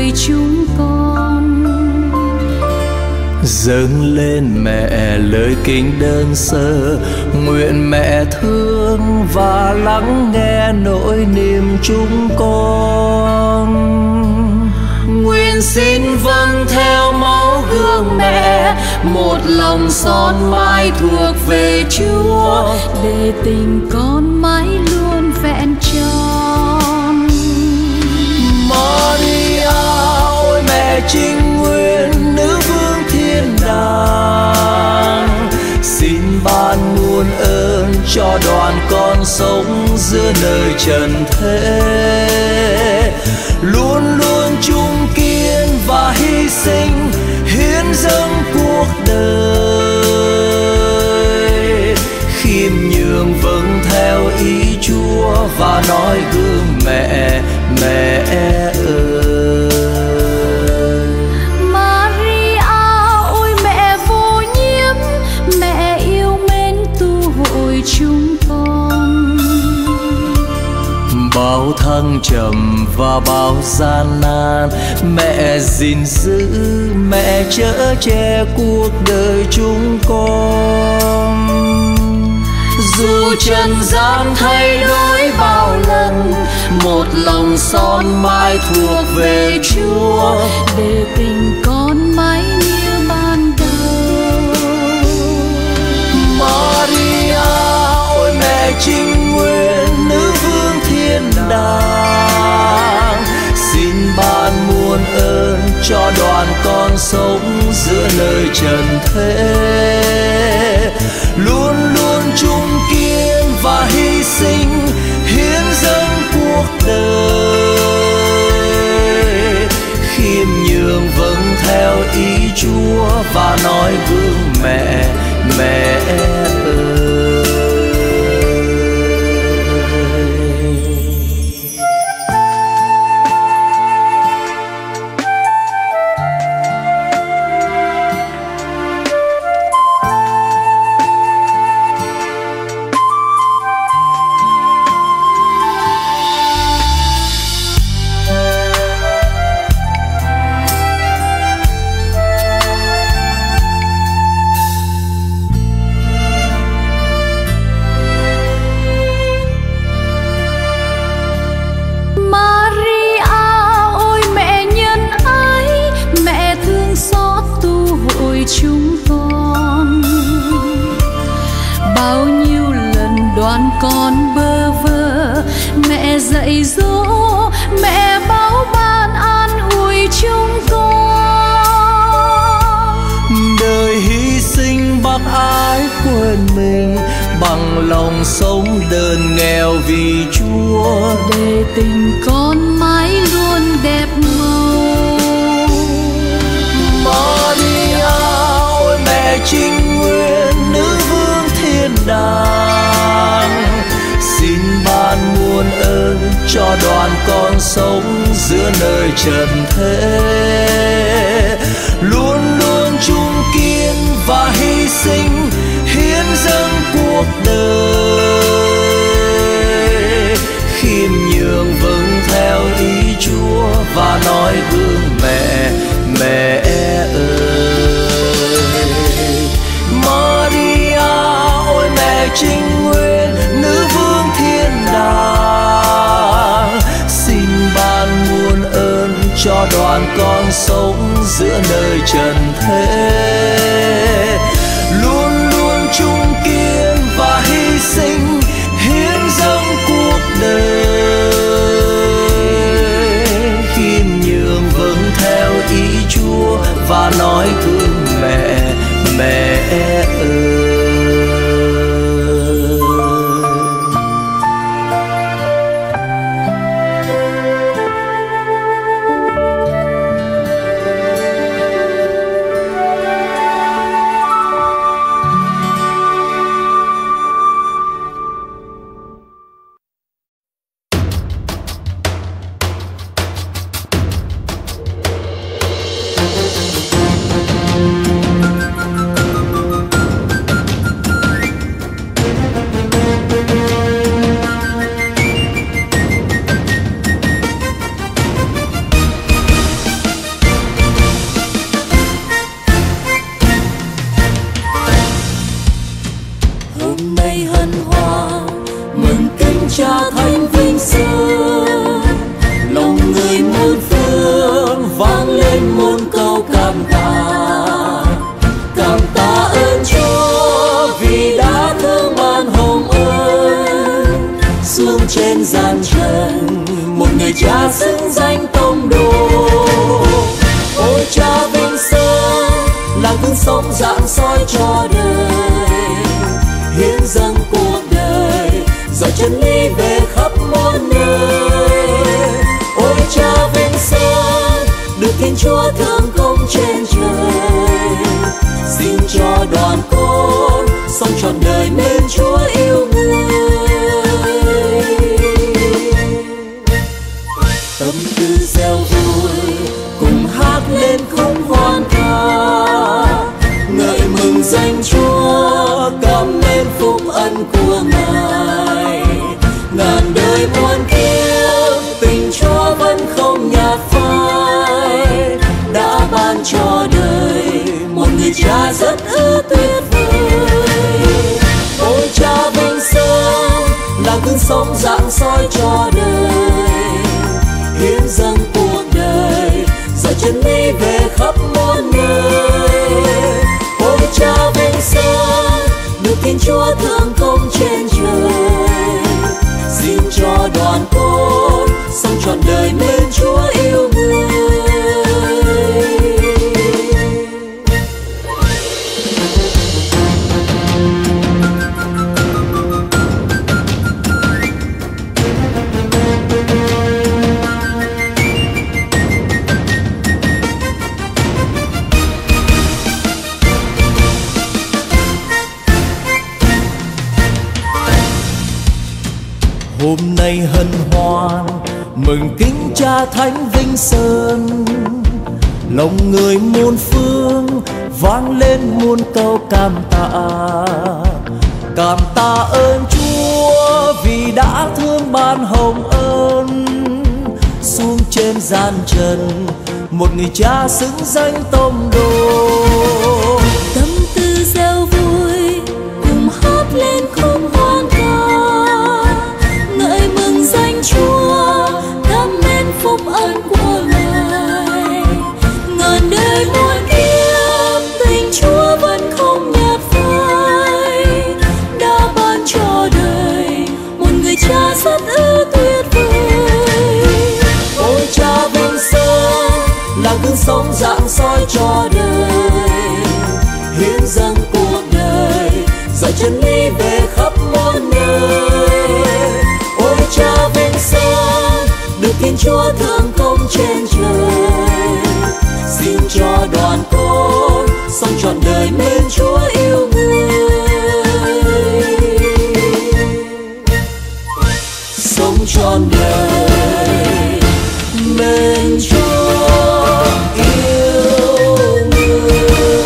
ôi chúng con. Dâng lên mẹ lời kính đơn sơ, nguyện mẹ thương và lắng nghe nỗi niềm chúng con. Nguyện xin vâng theo máu gương mẹ, một lòng son mãi thuộc về Chúa, để tình con mãi luôn vẹn tròn. Maria ôi mẹ trinh nguyên, nữ vương thiên đàng, xin ban muôn ơn cho đoàn con sống giữa nơi trần thế, luôn luôn chung kiên và hy sinh, hiến dâng cuộc đời, khiêm nhường vâng theo ý Chúa và nói gương mẹ, mẹ ơi. Maria ôi mẹ vô nhiễm, mẹ yêu mến tu hội chúng con. Bao thăng trầm và bao gian nan, mẹ gìn giữ, mẹ chở che cuộc đời chúng con. Dù trần gian thay đổi bao lần, một lòng son mãi thuộc về Chúa, để tình con mãi như ban đầu. Maria ôi mẹ trinh nguyên, nữ vương thiên đàng, xin ban muôn ơn cho đoàn con sống giữa nơi trần thế, luôn luôn chung kiên và hy sinh, hiến dâng cuộc đời, khiêm nhường vâng theo ý Chúa và nói gương mẹ, mẹ ơi. Chúng con bao nhiêu lần đoán con bơ vơ, mẹ dạy dỗ, mẹ báo ban an ủi chúng con. Đời hy sinh bác ái quên mình, bằng lòng sống đơn nghèo vì Chúa, để tình con mãi luôn đẹp màu. Maria ôi mẹ trinh nguyên, nữ vương thiên đàng, xin ban muôn ơn cho đoàn con sống giữa nơi trần thế, luôn luôn chung kiên và hy sinh, hiến dâng cuộc đời, khiêm nhường vâng theo ý Chúa và nói gương mẹ, mẹ ơi. Maria ôi mẹ trinh nguyên, nữ vương thiên đàng, xin ban muôn ơn cho đoàn con sống giữa nơi trần thế, luôn luôn chung kiên và hy sinh, hiến dâng cuộc đời, khiêm nhường vâng theo ý Chúa và nói gương mẹ, mẹ ơi. Hôm nay hân hoan mừng kính Cha Thánh Vinh Sơn, lòng người muôn phương vang lên muôn câu cảm tạ. Cảm tạ ơn Chúa vì đã thương ban hồng ơn, xuống trên gian trần một người cha xứng danh tông đồ. Ôi Cha Vinh Sơn là gương sống rạng soi cho đời, hiến dâng cuộc đời dõi chân lý về khắp muôn nơi. Ôi Cha Vinh Sơn được Thiên Chúa thương công trên trời, xin cho đoàn con sống trọn đời nên Chúa yêu người. Tâm tư reo vui cùng hát lên khúc hoan ca, ngợi mừng danh Chúa cảm mến phúc ân của Ngài. Ngàn đời muôn kiếp tình Chúa vẫn không nhạt phai, đã ban cho đời một người cha rất tuyệt vời. Ôi Cha Vinh Sơn là gương sống rạng soi cho đời, hiến dâng cuộc đời dõi chân lý về khắp muôn nơi. Ôi Cha Vinh Sơn được Thiên Chúa thương công trên trời, xin cho đoàn con sống trọn đời nên Chúa yêu người. Hôm nay hân hoan mừng kính Cha Thánh Vinh Sơn, lòng người muôn phương vang lên muôn câu cảm tạ. Cảm tạ ơn Chúa vì đã thương ban hồng ơn, xuống trên gian trần một người cha xứng danh tông đồ. Tâm tư reo vui cùng hát lên khúc hoan ca, ngợi mừng danh Chúa cảm mến phúc ân của Ngài. Ngàn đời muôn kiếp tình Chúa vẫn không nhạt phai, đã ban cho đời một người cha rất tuyệt vời. Ôi Cha Vinh Sơn là gương sống rạng soi cho đời, hiến dâng cuộc đời dõi chân lý về khắp muôn nơi. Ôi Cha Vinh Sơn được Thiên Chúa thương công trên trời, xin cho đoàn con sống trọn đời nên Chúa yêu người. Sống trọn đời nên Chúa yêu người.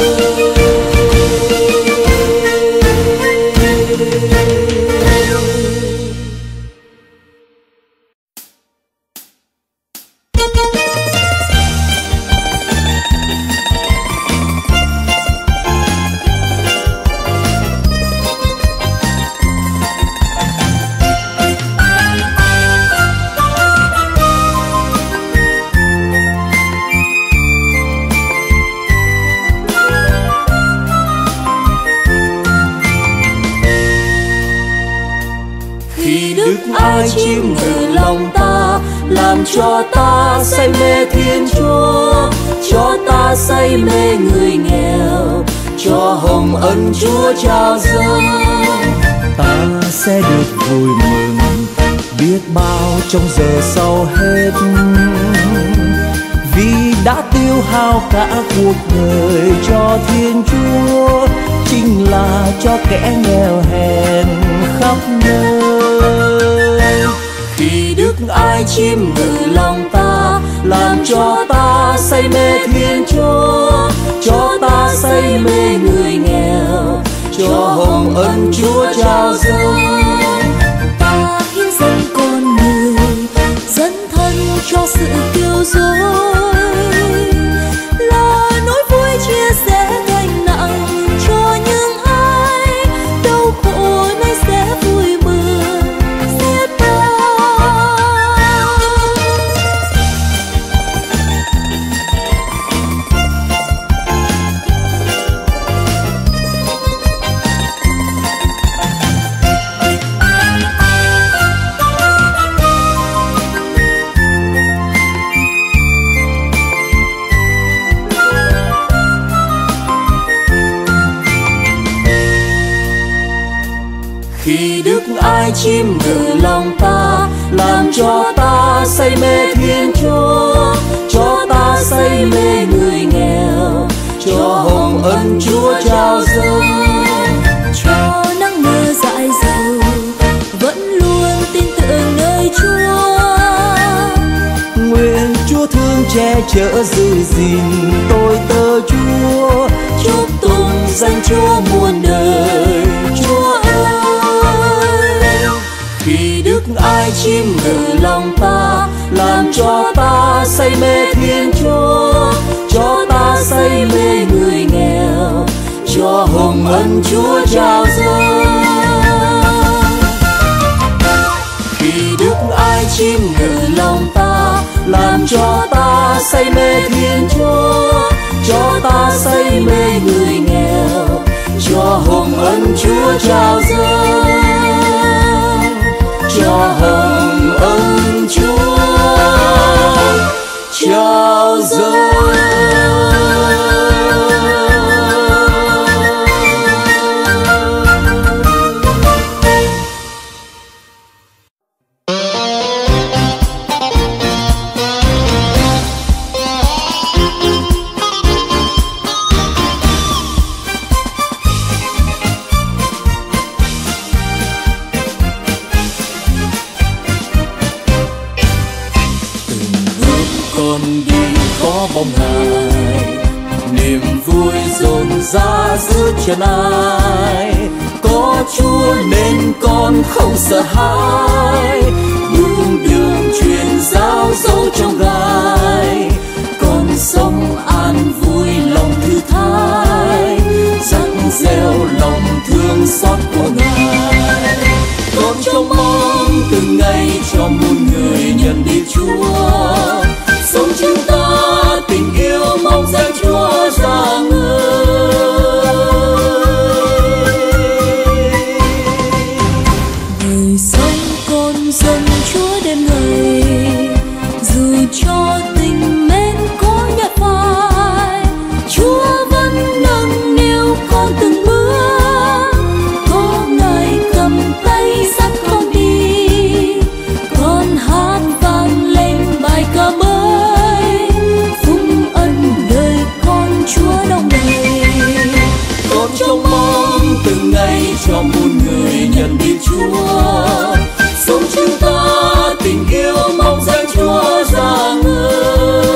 Ai chiêm ngự lòng ta, làm cho ta say mê Thiên Chúa, cho ta say mê người nghèo, cho hồng ân Chúa trao dâng. Ta sẽ được vui mừng biết bao trong giờ sau hết, vì đã tiêu hao cả cuộc đời cho Thiên Chúa, chính là cho kẻ nghèo hèn khắp nơi. Khi Đức ai chiêm ngự lòng ta, làm cho ta say mê Thiên Chúa, cho ta say mê người nghèo, cho hồng ân Chúa trao dâng. Ta hiến dâng con người, dấn thân cho sự cứu rỗi, là nỗi vui chia sẻ gánh nặng cho những ai đau khổ Khi đức ai chiêm ngự lòng ta, làm cho ta say mê Thiên Chúa, cho ta say mê người nghèo, cho hồng ân Chúa trao dâng, cho nắng mưa dại dầu vẫn luôn tin tưởng nơi Chúa. Nguyện Chúa thương che chở giữ gìn tôi tớ Chúa, Chúc tụng danh Chúa muôn đời. Chúa ơi, khi đức ai chiêm ngự lòng ta, làm cho ta say mê Thiên Chúa, cho ta say mê người nghèo, cho hồng ân Chúa trao dâng. Khi đức ai chiêm ngự lòng ta, làm cho ta say mê Thiên Chúa, cho ta say mê người nghèo, cho hồng ân Chúa trao dâng, cho hồng ân Chúa trao dâng. Bóng Ngài, niềm vui dồn dã giữa chân ai. Có Chúa nên con không sợ hãi, bước đường truyền giáo dấu trong gai. Con sống an vui lòng thư thái, dắt gieo lòng thương xót của Ngài. Con trông mong từng ngày cho muôn người nhận biết Chúa, sống chúng ta tình yêu mong danh Chúa ra ngời. đời sống con dân Chúa đêm ngày, dù cho tình mến có nhạt phai, Chúa vẫn nâng niu con từng bước. Có Ngài cầm tay dắt con đi, con hát vang lên bài ca mới, phúc ân đời con Chúa đông đầy. Con trông mong từng ngày cho muôn người nhận biết Chúa, sống chúng ta tình yêu mong danh Chúa ra ngời.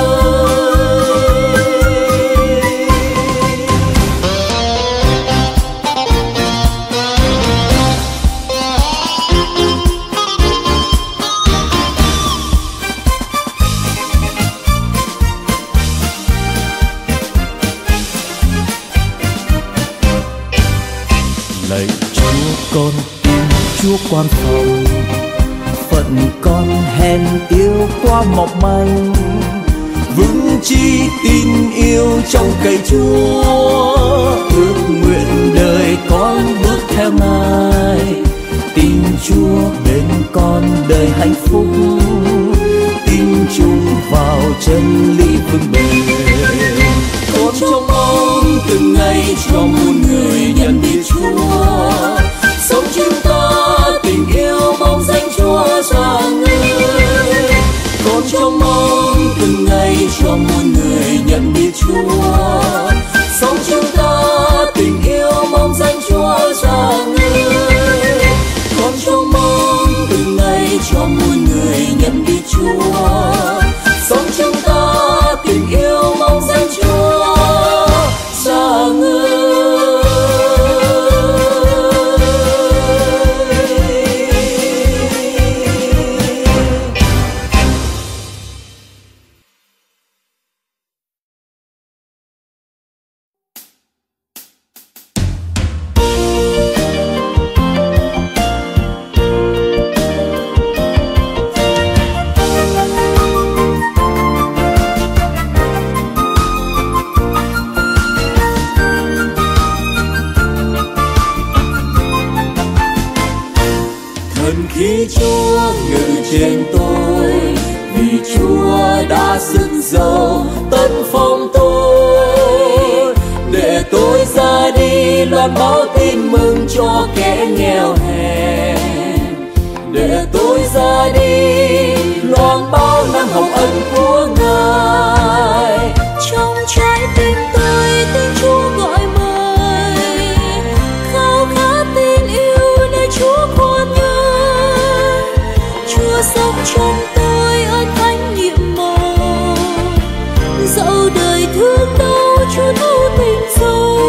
Lạy Chúa con tin Chúa quan phòng, phận con hèn yếu quá mỏng manh, vững chi tin yêu trong cậy Chúa. Ước nguyện đời con bước theo Ngài, tin Chúa bên con đời hạnh phúc, tin chung vào chân lý vững bền. Con trông mong từng ngày cho muôn người nhận biết Chúa, sống chúng ta tình yêu mong danh Chúa ra ngời. Con trông mong từng ngày cho muôn người nhận biết Chúa, sống chúng ta tình yêu mong danh Chúa ra ngời. Con trông mong từng ngày cho muôn người nhận biết Chúa, sống chúng ta tình yêu mong danh Chúa ra ngời. Khi Chúa ngự trên tôi, vì Chúa đã dựng dầu tân phong tôi, để tôi ra đi loan báo tin tin mừng cho kẻ nghèo hèn. Để tôi ra đi loan báo năm hồng ân của Ngài. Trong trái tim tôi tiếng Chúa gọi mời, khao khát tin yêu nơi Chúa khoan nhớ. Chúa sống trong tôi ơn thánh nhiệm màu, dẫu đời thương đau Chúa thấu tình sâu.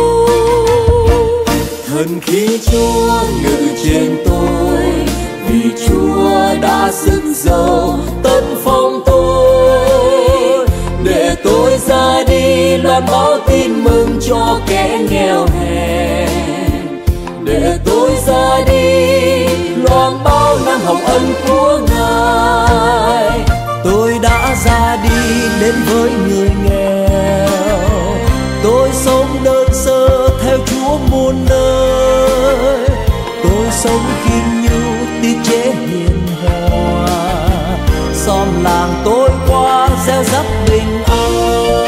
Thần khí Chúa ngự trên tôi, vì Chúa đã dựng dầu tân phong tôi. Để tôi ra đi loan báo tin mừng cho kẻ nghèo hèn. Để tôi ra đi loan báo năm hồng ân của Ngài. Tôi đã ra đi đến với người nghèo, tôi sống đơn sơ theo Chúa muôn nơi. Tôi sống khiêm nhu tiết chế hiền hòa, xóm làng tôi qua gieo rắc bình an.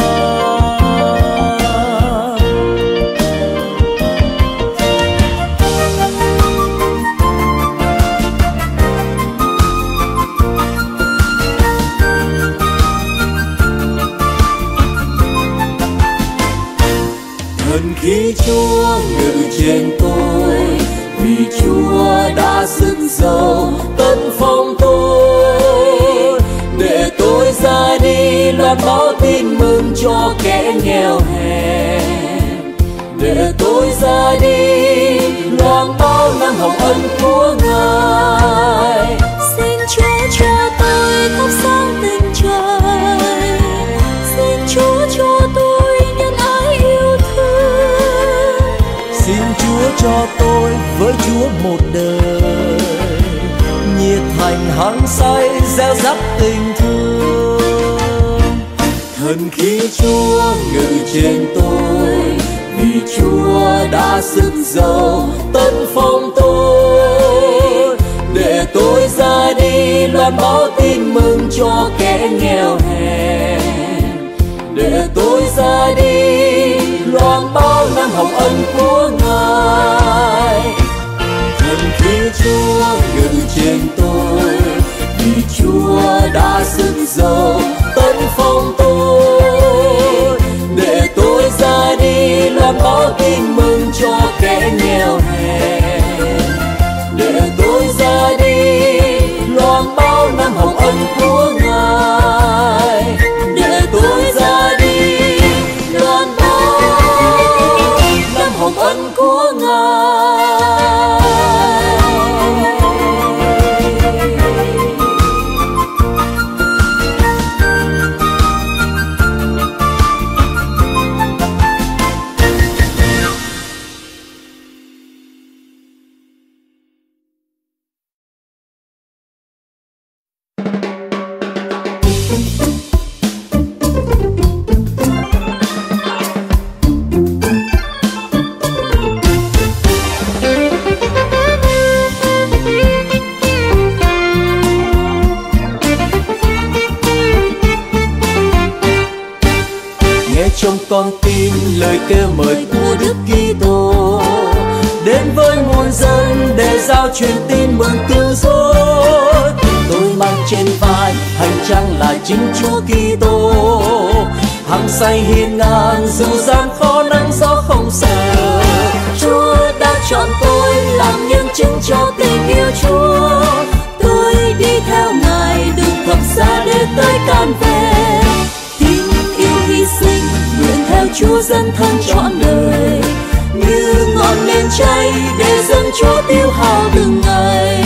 Thần khí Chúa ngự trên tôi, vì Chúa đã dựng dầu tân phong tôi. Để tôi ra đi loan báo tin mừng cho kẻ nghèo hèn. Để tôi ra đi loan báo năm hồng ân của Ngài. Xin Chúa cho tôi thắp sáng tình trời, xin Chúa cho tôi nhân ái yêu thương. Xin Chúa cho tôi với Chúa một đời, nhiệt thành hăng say gieo rắc tình thương. Thần khí Chúa ngự trên tôi, vì Chúa đã dựng dầu tân phong tôi. Để tôi ra đi loan báo tin mừng cho kẻ nghèo hèn. Để tôi ra đi loan báo năm hồng ân của Ngài. Thần khí Chúa ngự trên tôi, vì Chúa đã dựng dầu tân phong tôi. Để tôi ra đi loan báo tin mừng cho kẻ nghèo hèn. Để tôi ra đi loan báo năm hồng ân của Ngài. Để tôi ra đi loan báo năm hồng ân của Ngài. Trong con tim lời kêu mời của Đức Kitô đến với muôn dân để giao truyền tin mừng cứu rỗi. Tôi mang trên vai hành trang là chính Chúa Kitô, hăng say hiên ngang dù gian khó nắng gió không sợ. Chúa đã chọn tôi làm nhân chứng cho tình yêu Chúa. Tôi đi theo Ngài đường thập giá để tới can về. Tin yêu hy sinh nguyện theo Chúa dấn thân trọn đời, như ngọn nến cháy để dâng Chúa tiêu hao từng ngày.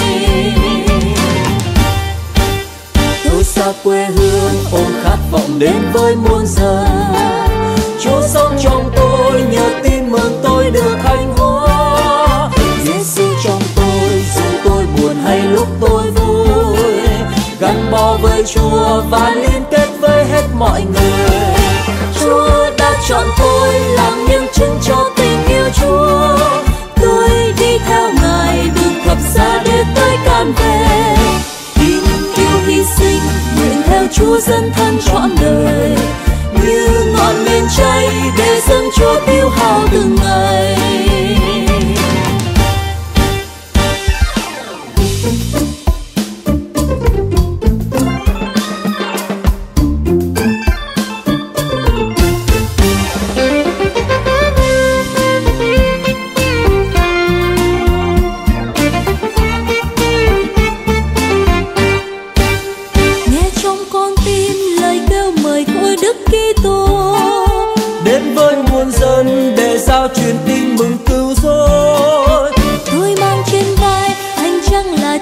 Tôi xa quê hương ôm khát vọng đến với muôn dân. Chúa sống trong tôi nhờ tin mừng tôi được hạnh hóa. Giêsu trong tôi dù tôi buồn hay lúc tôi vui, gắn bó với Chúa và liên kết với hết mọi người. Chúa đã chọn tôi làm nhân chứng cho tình yêu Chúa. Tôi đi theo Ngài đường thập giá để tới can về. Tin yêu hy sinh nguyện theo Chúa dấn thân trọn đời, như ngọn nến cháy để dâng Chúa tiêu hao từng ngày.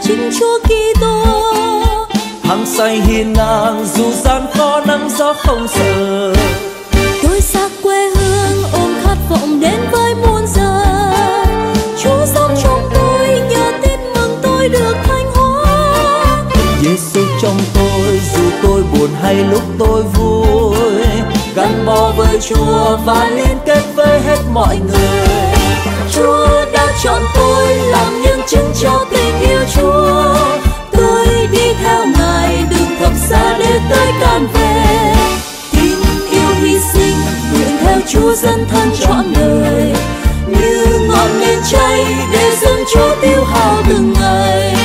chính Chúa Kitô. Hăng say hiên ngang dù gian khó nắng gió không sợ. Tôi xa quê hương ôm khát vọng đến với muôn giờ. Chúa sống trong tôi nhờ tin mừng tôi được thanh hóa. Giêsu trong tôi dù tôi buồn hay lúc tôi vui, gắn bó với Chúa và liên kết với hết mọi người. Chúa đã chọn tôi làm nhân chứng cho tình yêu Chúa. Tôi đi theo Ngài đường thập giá để tới can về. Tin yêu hy sinh nguyện theo Chúa dấn thân trọn đời, như ngọn nến cháy để dâng Chúa tiêu hao từng ngày.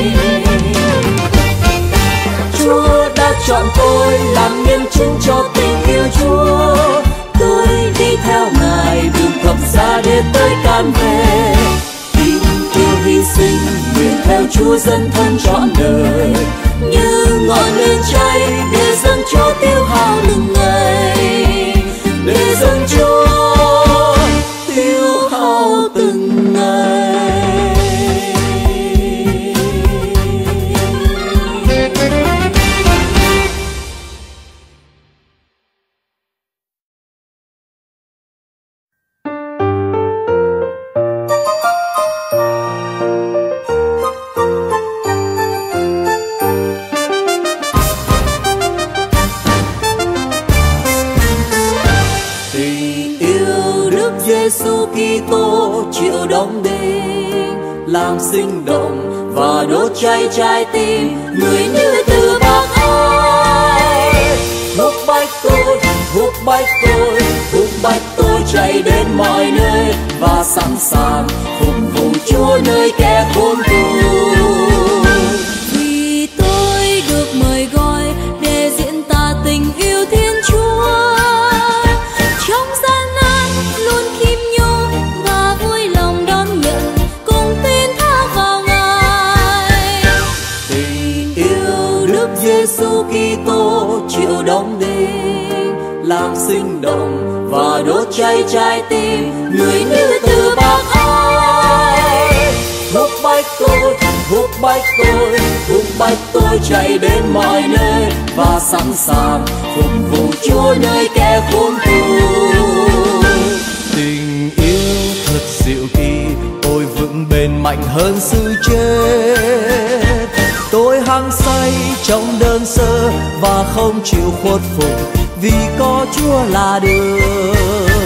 Chúa đã chọn tôi làm nhân chứng cho tình yêu Chúa. Tôi đi theo Ngài đường thập giá để tới can về. Tin yêu hy sinh nguyện theo Chúa dấn thân trọn đời, như ngọn nến cháy để dâng Chúa tiêu hao từng ngày, để dâng Chúa tiêu hao từng ngày. Giêsu Kitô chịu đóng đinh, làm sinh động và đốt cháy trái tim người như từ bác ái. Hút bách tôi, hút bách tôi, hút bách tôi chạy đến mọi nơi và sẵn sàng phục vụ Chúa nơi kẻ khốn tù. Vì tôi được mời gọi để diễn tả tình yêu Thiên Chúa. Trong gian nan luôn khiêm nhường và vui lòng đón nhận, cùng tin thác vào Ngài. Tình yêu Đức Giêsu Kitô chịu đóng đinh, làm sinh động và đốt cháy trái tim người như từ bác ái. Hút bách tôi, hút bách tôi, hút bách tôi chạy đến mọi nơi và sẵn sàng phục vụ Chúa nơi kẻ khốn tù. Tình yêu thật diệu kỳ, tôi vững bền mạnh hơn sự chết. Tôi hăng say trong đơn sơ và không chịu khuất phục, vì có Chúa là đường.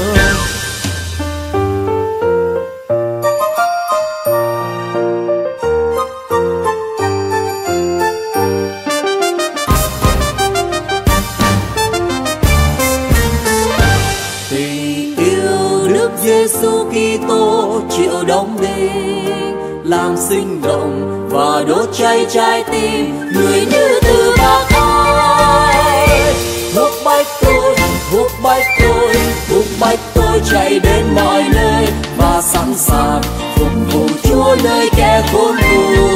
Giêsu Kitô chịu đóng đinh, làm sinh động và đốt cháy trái tim người như từ bác ái. Hút bách tôi, hút bách tôi, hút bách tôi chạy đến mọi nơi và sẵn sàng phục vụ Chúa nơi kẻ khốn tù.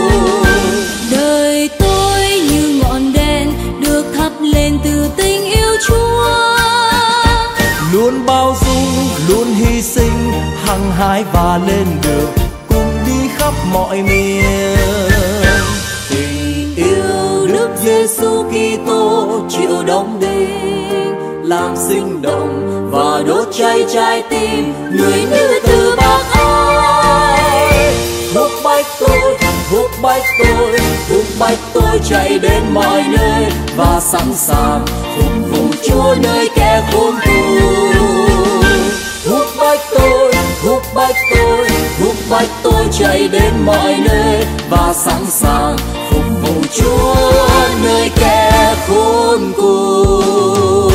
Đời tôi như ngọn đèn được thắp lên từ tình yêu Chúa. Luôn bao dung, luôn hy sinh, hăng hái và lên đường, cùng đi khắp mọi miền. Tình yêu Đức Giêsu Kitô chịu đóng đinh, làm sinh động và đốt cháy trái tim người như từ bác ái. Hút bách tôi, hút bách tôi, hút bách tôi chạy đến mọi nơi và sẵn sàng phục vụ Chúa nơi kẻ khốn tù. Hút bách tôi, hút bách tôi, hút bách tôi chạy đến mọi nơi và sẵn sàng phục vụ Chúa nơi kẻ khốn cùng.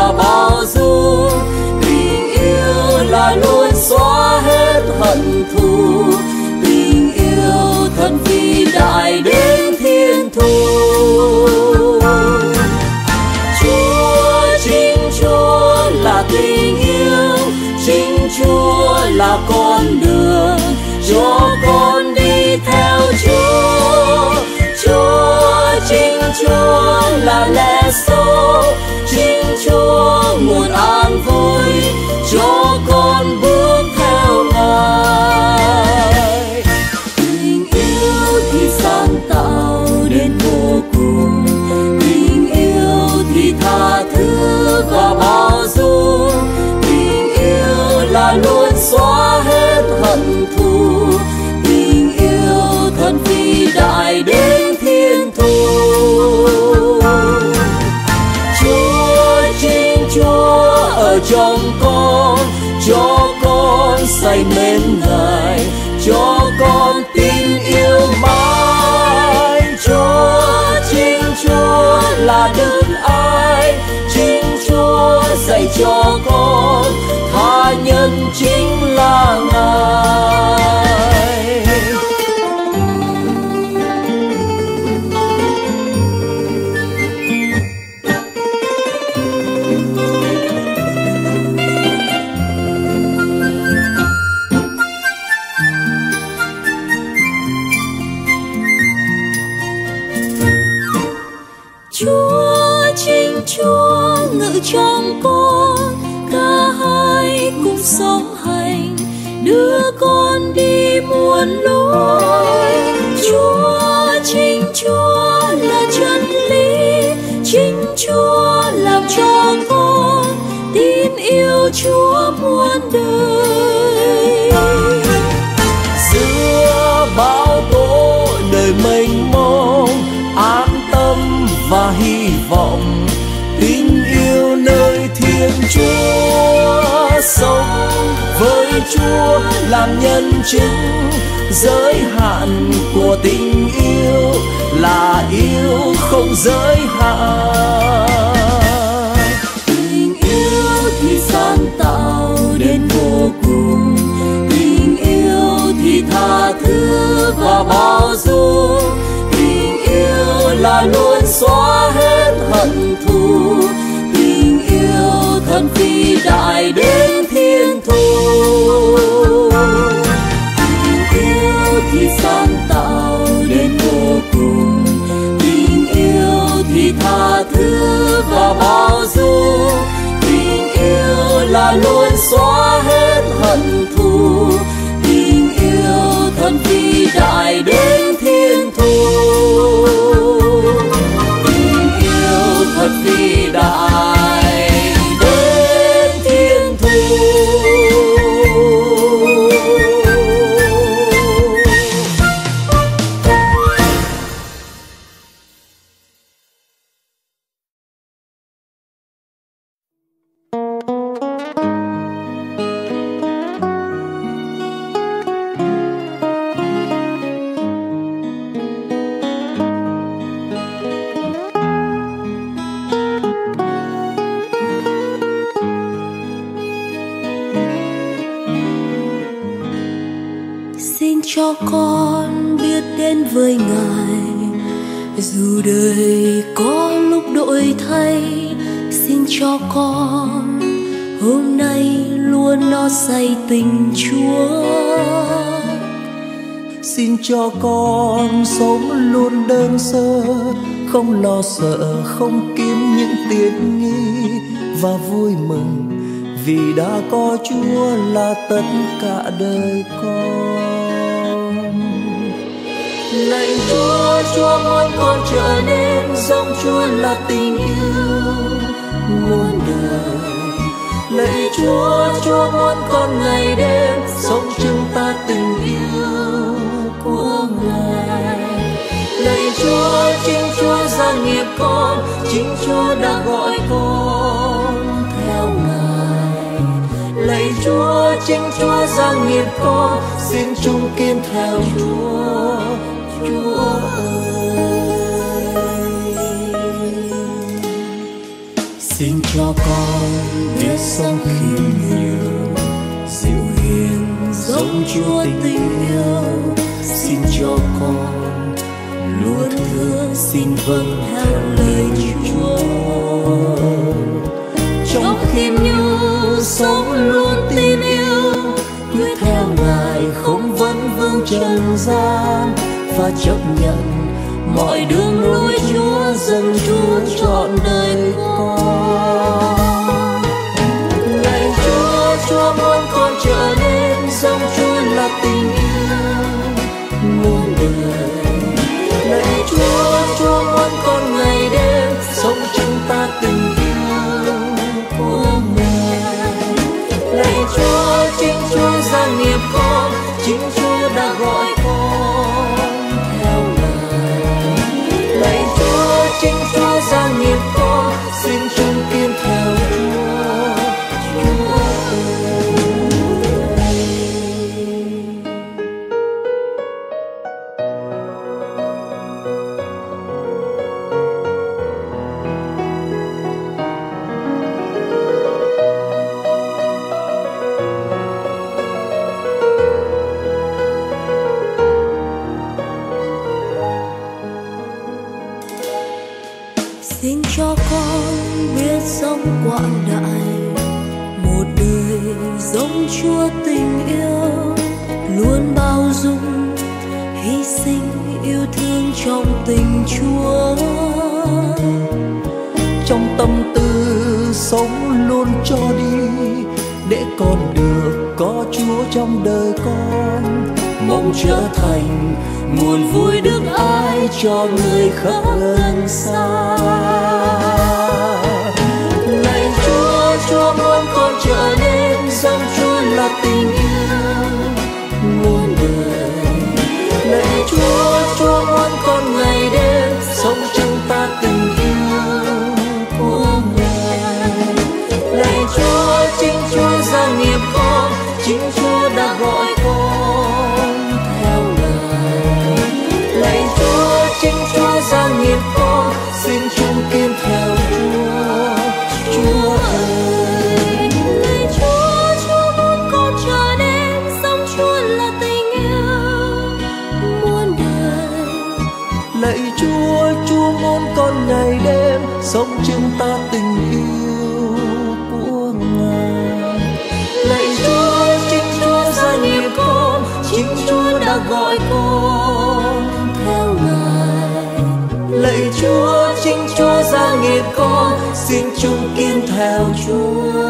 và bao dung. Tình yêu là luôn xóa hết hận thù, tình yêu thật vĩ đại đến thiên thu. Chúa, chính Chúa là tình yêu, chính Chúa là con đường cho con đi theo Chúa. Chúa, chính Chúa là lẽ sống, chính Chúa nguồn an vui cho con bước theo Ngài. Tình yêu thì sáng tạo đến vô cùng, tình yêu thì tha thứ và bao dung, tình yêu là luôn xóa hết hận thù, tình yêu thật vĩ đại đến thiên thu. Chúa, chính Chúa ở trong con, cho con say mến Ngài, cho con tin yêu mãi. Chúa, chính Chúa là Đức Ai, chính Chúa dạy cho con tha nhân chính là Ngài. Chúa, chính Chúa ngự trong con, cả hai cùng sống hành, đưa con đi muôn lối. Chúa, chính Chúa là chân lý, chính Chúa làm cho con tin yêu Chúa muôn đời. Giữa bão tố đời mênh mông, an tâm và hy vọng, tình yêu nơi Thiên Chúa. Sống với Chúa làm nhân chứng, giới hạn của tình yêu là yêu không giới hạn. Tình yêu thì sáng tạo đến vô cùng, tình yêu thì tha thứ và bao dung, tình yêu là luôn xóa hết hận thù, tình yêu thật vĩ đại đến thiên thu. Tình yêu thì sáng tạo đến vô cùng, tình yêu thì tha thứ và bao dung, tình yêu là luôn xóa hết hận thù, tình yêu thật vĩ đại đến thiên thu. Tình yêu thật vĩ đại đến thiên thu. Xin cho con biết đến với Ngài, dù đời có lúc đổi thay. Xin cho con hôm nay luôn no say tình Chúa. Xin cho con sống luôn đơn sơ, không lo sợ, không kiếm những tiện nghi, và vui mừng vì đã có Chúa là tất cả đời con. Lạy Chúa, Chúa muốn con trở nên giống Chúa là tình yêu muôn đời. Lạy Chúa, Chúa muốn con ngày đêm sống chứng ta tình yêu của Ngài. Lạy Chúa, chính Chúa gia nghiệp con, chính Chúa đã gọi con theo Ngài. Lạy Chúa, chính Chúa gia nghiệp con, xin chung kiên theo Chúa. Chúa ơi, xin cho cho con biết sống khiêm nhường, dịu hiền giống Chúa tình yêu. Xin cho con luôn thương, xin vâng theo lời Chúa. Trong khiêm nhu sống luôn tin yêu, quyết theo Ngài không vấn vương trần gian, và chấp nhận mọi đường lối Chúa, dâng Chúa trọn đời con. Lạy Chúa, Chúa muốn con trở nên giống Chúa là tình yêu muôn đời. Lạy Chúa, Chúa muốn con ngày đêm sống chúng ta tình yêu của Ngài. Lạy Chúa, chính Chúa gia nghiệp con, chính Chúa đã gọi con theo Ngài. Lạy Chúa, chính Chúa gia nghiệp con, xin chung kiên theo Chúa, Chúa ơi. Xin cho con biết sống quảng đại, một đời giống Chúa tình yêu, luôn bao dung, hy sinh, yêu thương trong tình Chúa. Trong tâm tư sống luôn cho đi, để con được có Chúa trong đời con, mong trở thành nguồn vui được ái cho người khắp gần xa. Lạy Chúa, Chúa muốn con trở nên giống Chúa là tình yêu muôn đời. Lạy Chúa, Chúa muốn con ngày đêm sống trong ta tình yêu của Ngài. Lạy Chúa, chính Chúa gia nghiệp con, chính Chúa đã gọi con theo Ngài. Lạy Chúa, chính Chúa gia nghiệp con, xin chung kiên theo Chúa, Chúa ơi. Lạy Chúa, Chúa muốn con trở nên giống Chúa là tình yêu muôn đời. Lạy Chúa, Chúa muốn con ngày đêm sống chúng ta tình yêu của Ngài. Lạy Chúa, chính Chúa gia nghiệp con, chính Chúa đã gọi con theo Ngài. Lạy Chúa, chính Chúa gia nghiệp con, xin chung kiên theo Chúa,